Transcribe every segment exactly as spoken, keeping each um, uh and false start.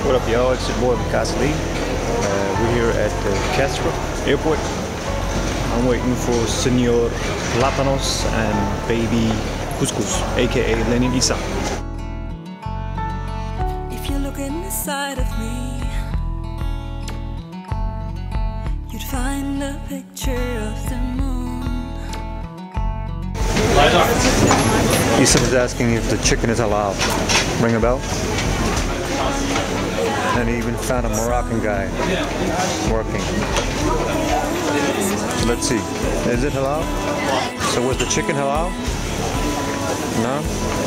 What up, y'all? It's your boy Cassidy. Uh, we're here at the Castro Airport. I'm waiting for Senor Platanos and baby Couscous, aka Lenny Isa. If you look inside of me, you'd find a picture of the moon. Isa is asking if the chicken is halal. Ring a bell? And he even found a Moroccan guy working. Let's see. Is it halal? So was the chicken halal? No?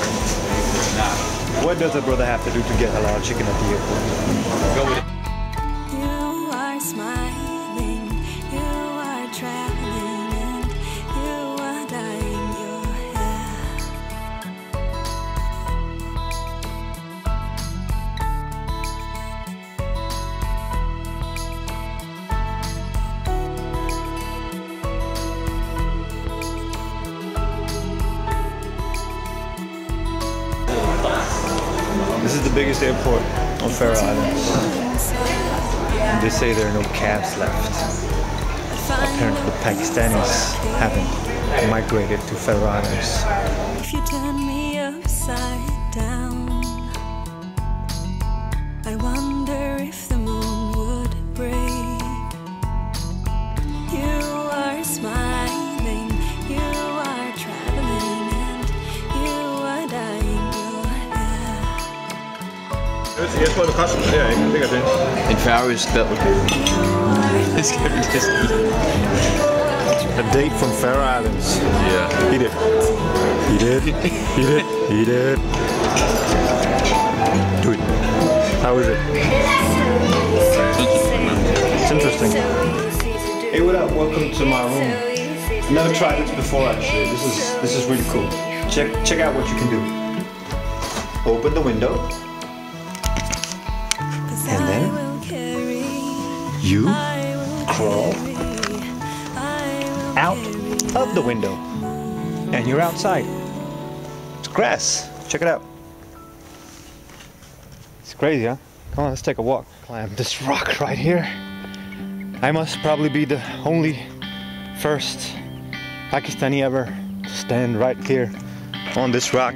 What does a brother have to do to get halal chicken at the airport? Go with it. You are smiling, you are traveling, and you are dyeing your hair. This is the biggest airport on Faroe Islands. And they say there are no cabs left. Apparently the Pakistanis haven't migrated to Faroe Islands. If you turn me upside down, I wonder if the moon would break. You are smiling, you are traveling, and you are dyeing your hair. Jeg tror, det koster det her, ikke? Det kan det. En færøsk dad. Det skal vi næsten eat. A date from Faroe Islands. Yeah. Eat it. Eat it. Eat it. Eat it. Do it. How is it? It's interesting. Hey, what up? Welcome to my room. I've never tried this before, actually. This is this is really cool. Check check out what you can do. Open the window. And then you crawl out of the window and you're outside. It's grass. Check it out. It's crazy, huh? Come on, let's take a walk. Climb this rock right here. I must probably be the only first Pakistani ever to stand right here on this rock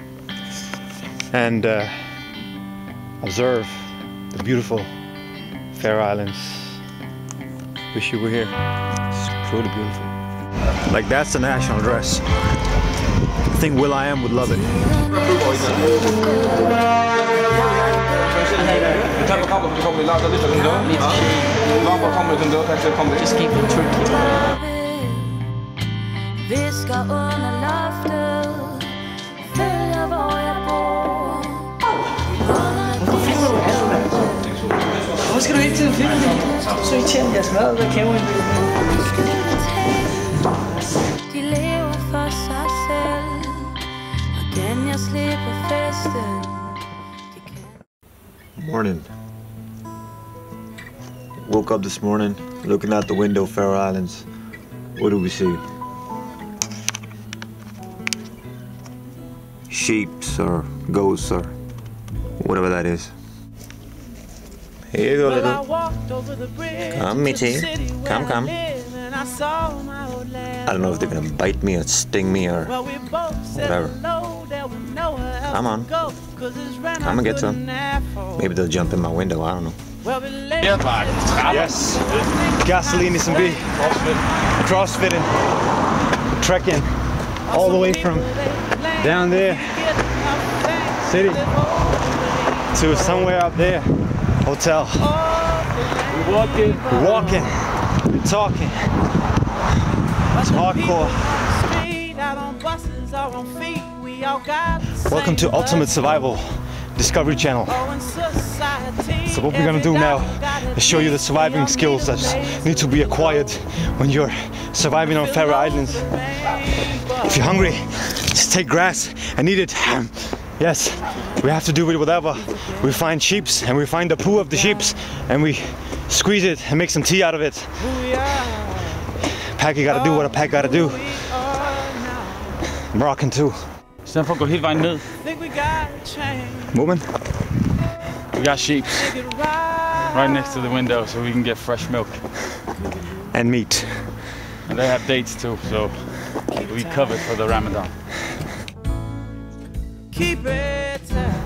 and uh, observe the beautiful Faroe Islands. Wish you were here. It's truly beautiful. Like, that's the national dress. I think will.i.am would love it. Just keep it tricky. Hvorfor skal du hele tiden filme det? Så irriterende, jeg smadrer, hvad kameraet vil. De lever for sig selv, hvordan jeg slipper festen. Morning. Woke up this morning, looking out the window, Faroe Islands. What do we see? Sheeps or goats or whatever that is. Here you go, little. Come, Mitty. Come, come. I don't know if they're gonna bite me or sting me or whatever. Come on. Come and get some. Maybe they'll jump in my window, I don't know. Yes. Gasoline is be crossfitting, trekking all the way from down there, city, to somewhere up there. Hotel. We're walking. We're walking. We're talking. It's hardcore. Welcome to Ultimate Survival Discovery Channel. So what we're gonna do now is show you the surviving skills that need to be acquired when you're surviving on Faroe Islands. If you're hungry, just take grass and eat it. Yes, we have to do it whatever. We find sheeps and we find the poo of the sheeps and we squeeze it and make some tea out of it. Pack, you gotta do what a pack gotta do. Moroccan too. I stedet for at gå hele vejen ned. Woman? Vi got sheep right next to the window so we can get fresh milk. And meat. And they have dates too, so we covered for the Ramadan. Keep it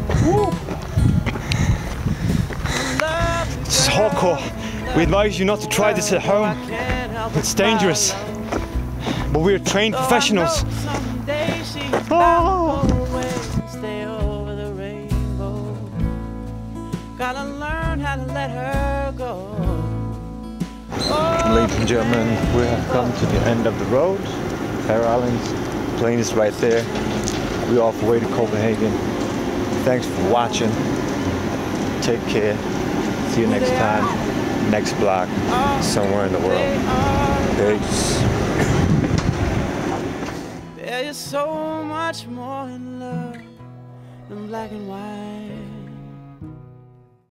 This is hardcore. We advise you not to try this at home. It's dangerous. But we're trained professionals. Oh. Stay over the rainbow. Gotta learn how to let her go. Ladies and gentlemen, we have come to the end of the road. Faroe Islands, plane is right there. We're off the way to Copenhagen. Thanks for watching. Take care. See you next time. Next block, somewhere in the world. Peace. There is so much more in love than black and white.